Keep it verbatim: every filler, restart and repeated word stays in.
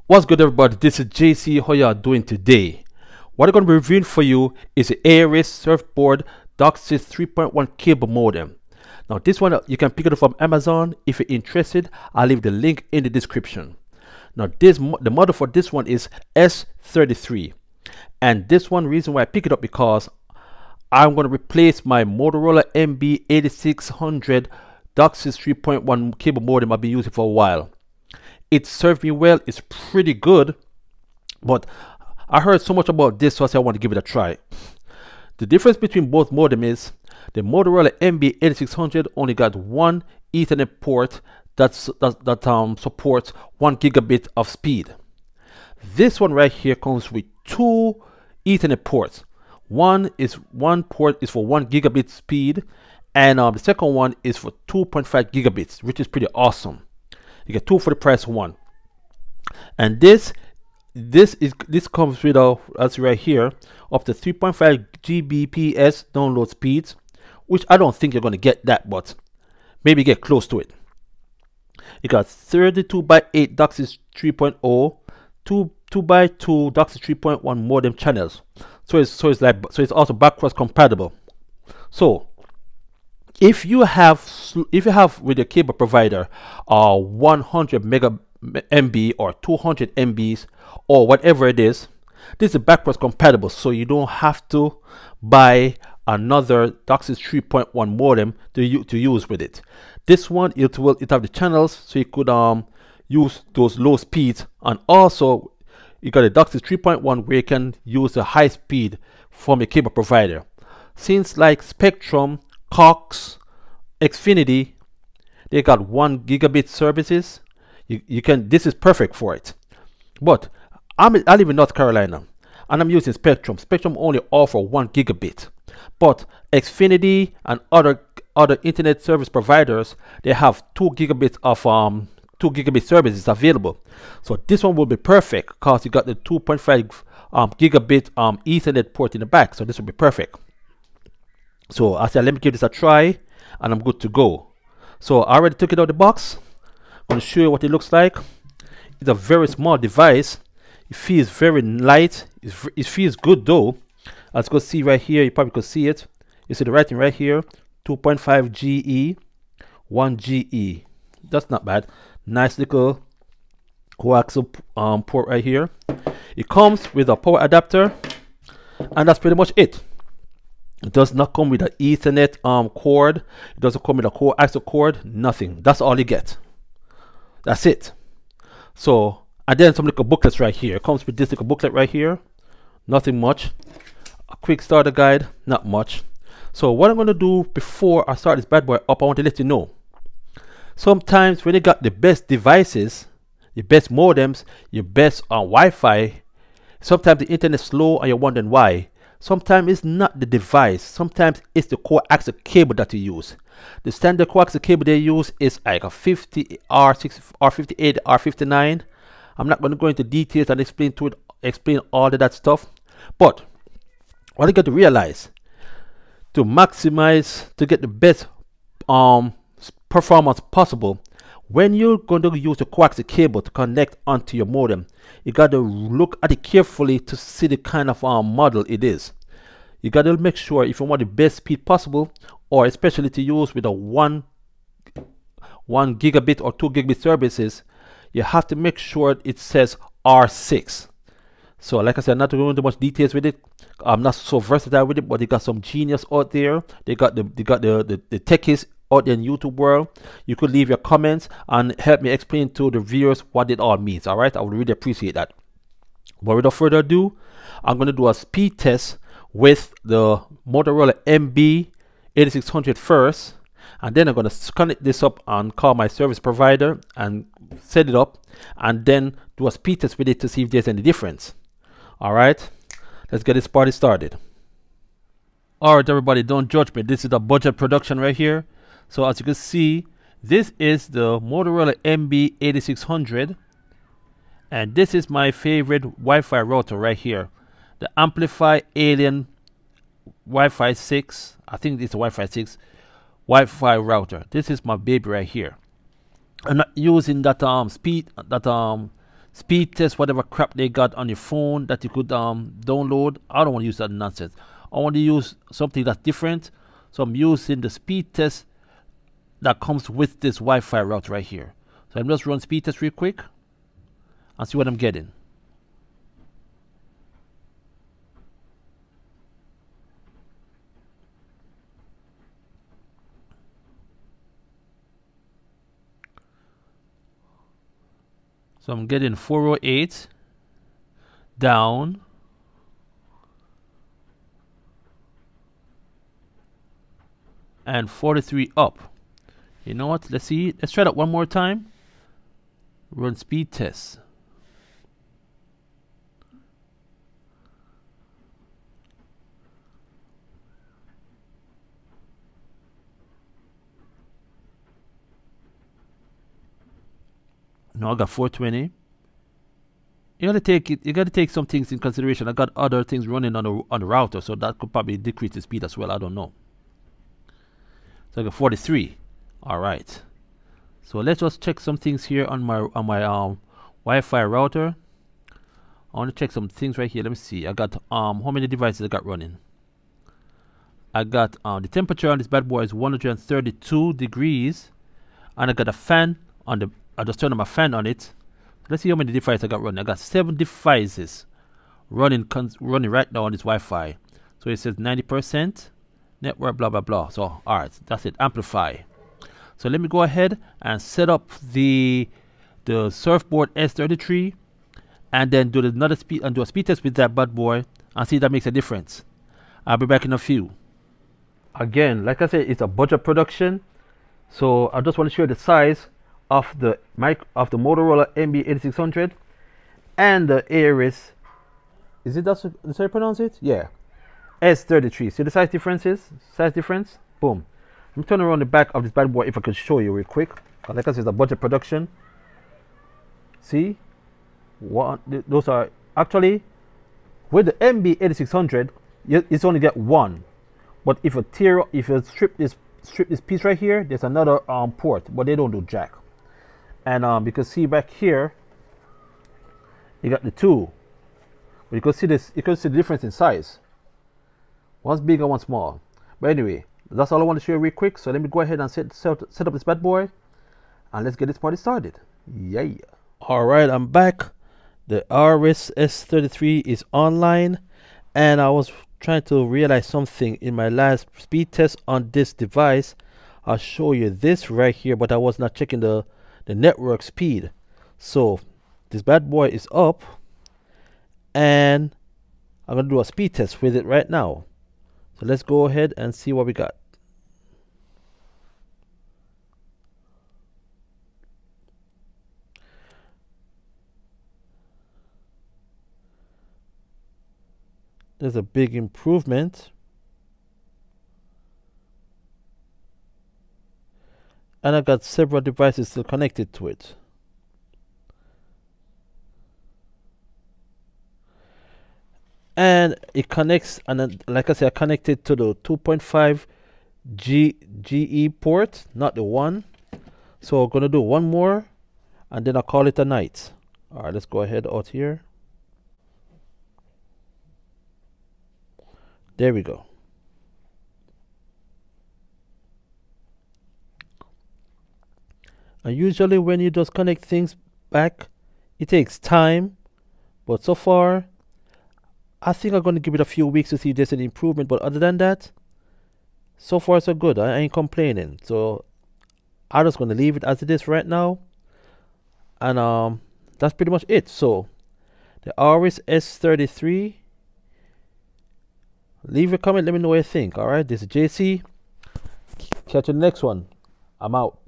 What's good, everybody? This is J C. How y'all doing today? What I'm going to be reviewing for you is the Arris Surboard DOCSIS three point one cable modem. Now this one, you can pick it up from Amazon. If you're interested, I'll leave the link in the description. Now this the model for this one is S thirty-three, and this one reason why I pick it up because I'm going to replace my Motorola M B eighty-six hundred DOCSIS three point one cable modem I've been using for a while. It served me well. It's pretty good, but I heard so much about this, so I said I want to give it a try. The difference between both modem is the Motorola M B eighty-six hundred only got one Ethernet port that's, that, that um, supports one gigabit of speed. This one right here comes with two Ethernet ports. One is one port is for one gigabit speed, and um, the second one is for two point five gigabits, which is pretty awesome. You get two for the price of one. And this this is this comes with a, as right here, up to three point five gigabits per second download speeds, which I don't think you're going to get that, but maybe get close to it. You got thirty-two by eight DOCSIS three point oh, two two by two DOCSIS three point one modem channels. So it's so it's like so it's also backwards compatible. So if you have if you have with your cable provider uh one hundred mega M B or two hundred M Bs or whatever it is, this is backwards compatible, so you don't have to buy another DOCSIS three point one modem to to use with it. This one, it will it have the channels, so you could um use those low speeds, and also you got a DOCSIS three point one where you can use the high speed from your cable provider. Since like Spectrum, Cox, Xfinity, they got one gigabit services. You, you can this is perfect for it. But I'm I live in North Carolina and I'm using Spectrum. Spectrum only offer one gigabit, but Xfinity and other other internet service providers, they have two gigabits of um two gigabit services available. So this one will be perfect because you got the two point five um, gigabit um Ethernet port in the back. So this will be perfect. So I said, let me give this a try, and I'm good to go. So I already took it out of the box. I'm going to show you what it looks like. It's a very small device. It feels very light. It's, it feels good though. As you can see right here, you probably could see it. You see the writing right here, two point five G E, one G E. That's not bad. Nice little coaxial um, port right here. It comes with a power adapter, and that's pretty much it. It does not come with an Ethernet um, cord. It doesn't come with a coaxial cord. Nothing. That's all you get. That's it. So, and then some little booklets right here. It comes with this little booklet right here. Nothing much. A quick starter guide. Not much. So what I'm going to do before I start this bad boy up, I want to let you know. Sometimes when you got the best devices, your best modems, your best uh, Wi-Fi, sometimes the internet is slow and you're wondering why. Sometimes it's not the device. Sometimes it's the coaxial cable that you use. The standard coaxial cable they use is like a fifty R sixty, R fifty-eight, R fifty-nine. I'm not going to go into details and explain to it, explain all of that stuff. But what you got to realize, to maximize, to get the best um performance possible, when you're going to use the coaxial cable to connect onto your modem, you got to look at it carefully to see the kind of um, model it is. You got to make sure if you want the best speed possible, or especially to use with a one one gigabit or two gigabit services, you have to make sure it says R six. So like I said, I'm not going into much details with it. I'm not so versatile with it, but they got some genius out there. They got the they got the the, the techies out there in YouTube world. You could leave your comments and help me explain to the viewers what it all means. All right, I would really appreciate that. But without further ado, I'm going to do a speed test with the Motorola M B eighty-six hundred first, and then I'm going to connect this up and call my service provider and set it up, and then do a speed test with it to see if there's any difference. All right, let's get this party started. All right, everybody, don't judge me. This is a budget production right here. So as you can see, this is the Motorola M B eighty-six hundred, and this is my favorite Wi-Fi router right here, the Amplify Alien Wi-Fi six. I think it's a Wi-Fi six Wi-Fi router. This is my baby right here. I'm not using that um speed that um speed test, whatever crap they got on your phone that you could um download. I don't want to use that nonsense. I want to use something that's different. So I'm using the speed test that comes with this Wi-Fi router right here. So I'm just run speed test real quick and see what I'm getting. So I'm getting four oh eight down, and forty-three up. You know what? Let's see. Let's try that one more time. Run speed test. No, I got four twenty. You gotta take it. You gotta take some things in consideration. I got other things running on the on the router, so that could probably decrease the speed as well. I don't know. So I got forty-three. All right. So let's just check some things here on my on my um Wi-Fi router. I want to check some things right here. Let me see. I got um how many devices I got running. I got um the temperature on this bad boy is one hundred thirty-two degrees, and I got a fan on the. I just turned on my fan on it. Let's see how many devices I got running. I got seven devices running running right now on this Wi-Fi. So it says ninety percent network, blah blah blah. So all right, that's it. Amplify. So let me go ahead and set up the the Surfboard S thirty-three, and then do another speed and do a speed test with that bad boy and see if that makes a difference. I'll be back in a few. Again, like I said, it's a budget production, so I just want to show you the size of the mic of the Motorola M B eighty-six hundred and the Arris. Is it that's that's how you pronounce it? Yeah, S thirty-three. See the size differences? Size difference? Boom. Let me turn around the back of this bad boy if I could show you real quick. Like I said, it's a budget production. See, what th those are actually with the M B eighty-six hundred. You, it's only get one, but if you tear, if you strip this strip this piece right here, there's another um port, but they don't do jack. And um, you can see back here, you got the two. But you can see this. You can see the difference in size. One's big and one small. But anyway, that's all I want to show you real quick. So let me go ahead and set set, set up this bad boy, and let's get this party started. Yeah. All right, I'm back. The Arris S thirty-three is online, and I was trying to realize something in my last speed test on this device. I'll show you this right here, but I was not checking the the network speed. So this bad boy is up, and I'm gonna do a speed test with it right now. So let's go ahead and see what we got. There's a big improvement. And I got several devices still connected to it. And it connects, and then, like I said, I connected to the two point five G GE port, not the one. So I'm gonna do one more, and then I'll call it a night. All right, let's go ahead out here. There we go. And usually when you just connect things back, it takes time. But so far, I think I'm going to give it a few weeks to see if there's any improvement. But other than that, so far so good. I ain't complaining. So I'm just going to leave it as it is right now. And um, that's pretty much it. So the Arris S thirty-three. Leave a comment. Let me know what you think. All right. This is J C. Catch you in the next one. I'm out.